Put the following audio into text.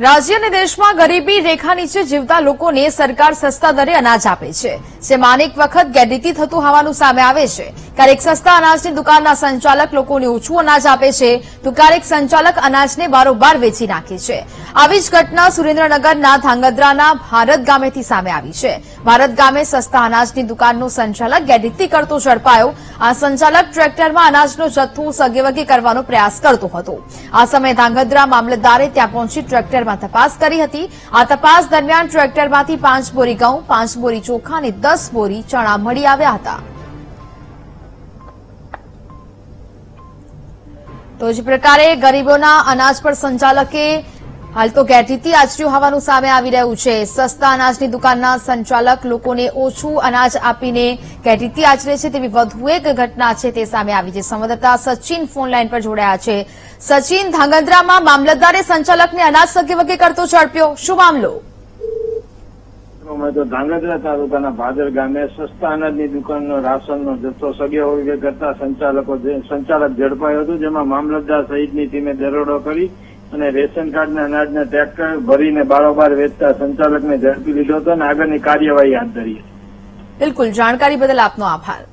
राज्य અને દેશમાં ગરીબી રેખા નીચે જીવતા લોકોને સરકાર સસ્તા દરે અનાજ આપે છે, જેમાં અનેક વખત ગેરરીતિ થતું હોવાનું સામે આવે છે। ક્યારેક સસ્તા અનાજની દુકાનના સંચાલક લોકોને ઓછું અનાજ આપે છે, તો ક્યારેક સંચાલક અનાજને બારોબાર વેચી નાખે છે। આવી જ ઘટના સુરેન્દ્રનગરના ધાંગધ્રાના ભારત ગામેથી સામે આવી છે। ભારત ગામે સસ્તા અનાજની દુકાનનો સંચાલક ગેરરીતિ કરતો ઝડપાયો। આ સંચાલક ટ્રેક્ટરમાં અનાજનો જથ્થો સગેવગે કરવાનો પ્રયાસ કરતો હતો। આ સમયે ધાંગધ્રા મામલતદારે ત્યાં પહોંચી ટ્રેક્ટરમાં તપાસ કરી હતી। આ તપાસ દરમિયાન ટ્રેક્ટરમાંથી 5 બોરી ઘઉં, 5 બોરી ચોખા અને 10 બોરી ચણા મળી આવ્યા હતા। તો જ પ્રકારે ગરીબોના અનાજ પર સંચાલકે હાલ તો ગેરરીતિ આચર્યું હોવાનું સામે આવી રહ્યું છે। સસ્તા અનાજની દુકાનના સંચાલક લોકોને ઓછું અનાજ આપીને ગેરરીતિ આચરે છે તેવી વધુ એક ઘટના છે તે સામે આવી છે। સંવાદદાતા સચિન ફોન લાઈન પર જોડાયા છે। સચિન, ધાંગધ્રામાં મામલતદારે સંચાલકને અનાજ સગેવગે કરતો ઝડપ્યો, શું મામલો? તો ધાંગધ્રા તાલુકાના ભાદર ગામે સસ્તા અનાજની દુકાનનો રાશનનો જથ્થો સગેવગે કરતા સંચાલક ઝડપાયો હતો, જેમાં મામલતદાર સહિતની ટીમે દરોડો કરી અને રેશન કાર્ડના અનાજના ટ્રેક્ટર ભરીને બારોબાર વેચતા સંચાલકને ઝડપી લીધો હતો અને આગળની કાર્યવાહી હાથ ધરી હતી। બિલકુલ, જાણકારી બદલ આપનો આભાર।